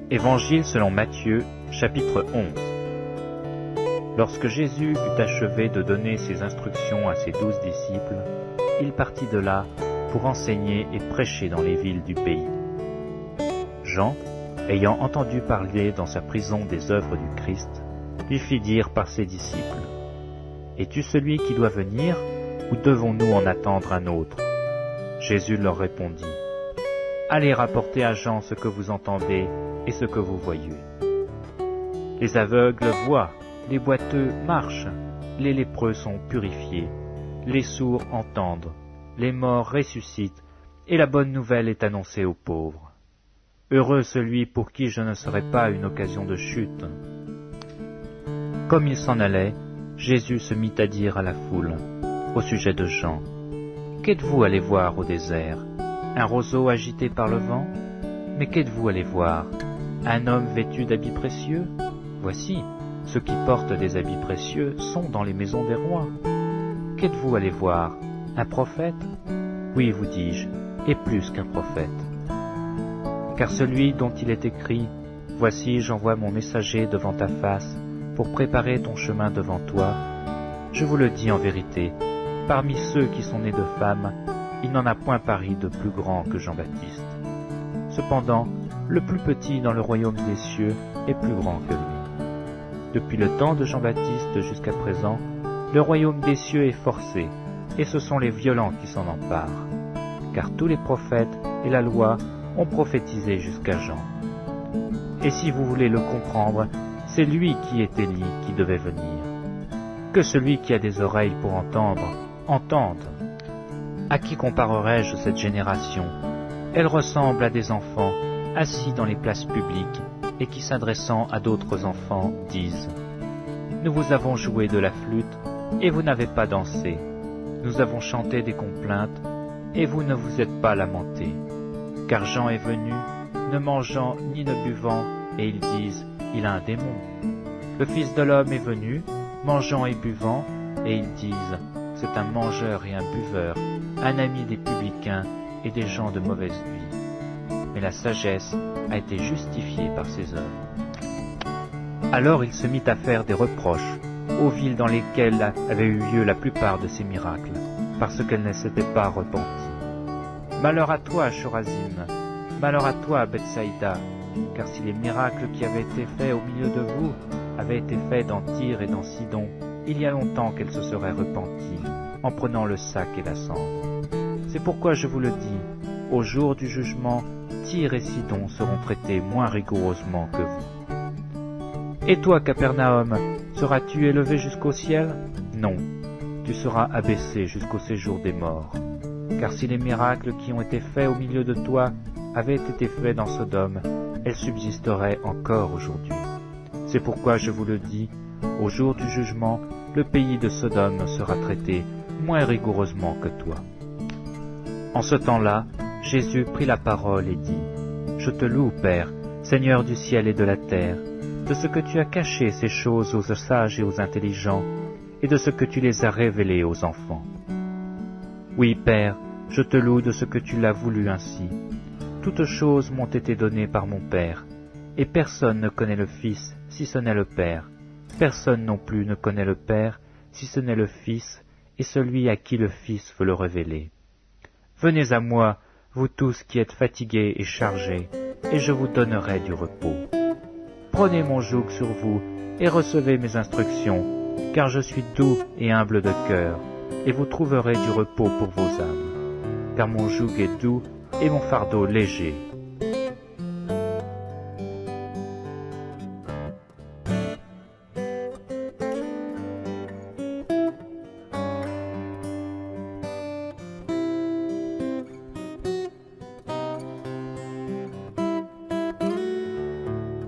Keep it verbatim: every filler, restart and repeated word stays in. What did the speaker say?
Évangile selon Matthieu, chapitre onze. Lorsque Jésus eut achevé de donner ses instructions à ses douze disciples, il partit de là pour enseigner et prêcher dans les villes du pays. Jean, ayant entendu parler dans sa prison des œuvres du Christ, lui fit dire par ses disciples : « Es-tu celui qui doit venir, ou devons-nous en attendre un autre ?» Jésus leur répondit : « Allez rapporter à Jean ce que vous entendez et ce que vous voyez. Les aveugles voient, les boiteux marchent, les lépreux sont purifiés, les sourds entendent, les morts ressuscitent, et la bonne nouvelle est annoncée aux pauvres. Heureux celui pour qui je ne serai pas une occasion de chute. » Comme il s'en allait, Jésus se mit à dire à la foule, au sujet de Jean : « Qu'êtes-vous allé voir au désert? Un roseau agité par le vent? Mais qu'êtes-vous allé voir? Un homme vêtu d'habits précieux? Voici, ceux qui portent des habits précieux sont dans les maisons des rois. Qu'êtes-vous allé voir? Un prophète? Oui, vous dis-je, et plus qu'un prophète. Car celui dont il est écrit : Voici, j'envoie mon messager devant ta face, pour préparer ton chemin devant toi. Je vous le dis en vérité, parmi ceux qui sont nés de femmes, il n'en a point paru de plus grand que Jean-Baptiste. Cependant, le plus petit dans le royaume des cieux est plus grand que lui. Depuis le temps de Jean-Baptiste jusqu'à présent, le royaume des cieux est forcé, et ce sont les violents qui s'en emparent. Car tous les prophètes et la loi ont prophétisé jusqu'à Jean. Et si vous voulez le comprendre, c'est lui qui est Élie qui devait venir. Que celui qui a des oreilles pour entendre, entende. À qui comparerai-je cette génération? Elle ressemble à des enfants assis dans les places publiques et qui, s'adressant à d'autres enfants, disent : Nous vous avons joué de la flûte et vous n'avez pas dansé. Nous avons chanté des complaintes et vous ne vous êtes pas lamentés. Car Jean est venu, ne mangeant ni ne buvant, et ils disent : Il a un démon. Le Fils de l'homme est venu, mangeant et buvant, et ils disent : C'est un mangeur et un buveur, un ami des publicains et des gens de mauvaise vie. Mais la sagesse a été justifiée par ses œuvres. Alors il se mit à faire des reproches aux villes dans lesquelles avaient eu lieu la plupart de ces miracles, parce qu'elles ne s'étaient pas repenties. Malheur à toi, Chorazim, malheur à toi, Bethsaïda, car si les miracles qui avaient été faits au milieu de vous avaient été faits dans Tyr et dans Sidon, il y a longtemps qu'elles se seraient repenties, en prenant le sac et la cendre. C'est pourquoi je vous le dis, au jour du jugement, Tyr et Sidon seront traités moins rigoureusement que vous. Et toi, Capernaum, seras-tu élevé jusqu'au ciel? Non, tu seras abaissé jusqu'au séjour des morts. Car si les miracles qui ont été faits au milieu de toi avaient été faits dans Sodome, elles subsisteraient encore aujourd'hui. C'est pourquoi je vous le dis, au jour du jugement, le pays de Sodome sera traité moins rigoureusement que toi. En ce temps-là, Jésus prit la parole et dit : Je te loue, Père, Seigneur du ciel et de la terre, de ce que tu as caché ces choses aux sages et aux intelligents, et de ce que tu les as révélées aux enfants. Oui, Père, je te loue de ce que tu l'as voulu ainsi. Toutes choses m'ont été données par mon Père, et personne ne connaît le Fils si ce n'est le Père. Personne non plus ne connaît le Père si ce n'est le Fils, et celui à qui le Fils veut le révéler. Venez à moi, vous tous qui êtes fatigués et chargés, et je vous donnerai du repos. Prenez mon joug sur vous, et recevez mes instructions, car je suis doux et humble de cœur, et vous trouverez du repos pour vos âmes. Car mon joug est doux, et mon fardeau léger.